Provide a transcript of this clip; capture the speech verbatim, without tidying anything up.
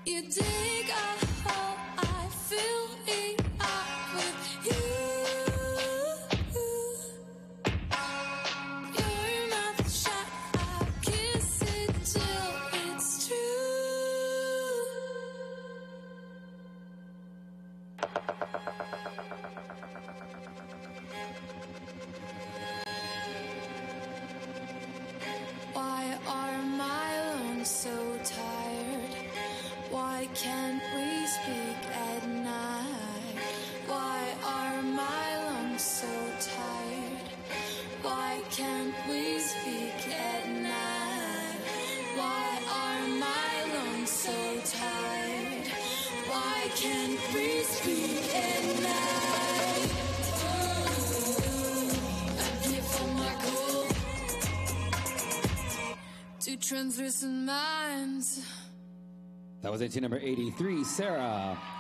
You dig a hole, I fill it up with you. Your mouth shut, I kiss it till it's true. Why are my lungs so tired? Why can't we speak at night? Why are my lungs so tired? Why can't we speak at night? Why are my lungs so tired? Why can't we speak at night? I'm here for my cool. Two translucent minds. That was entry number eighty-three, Sarah.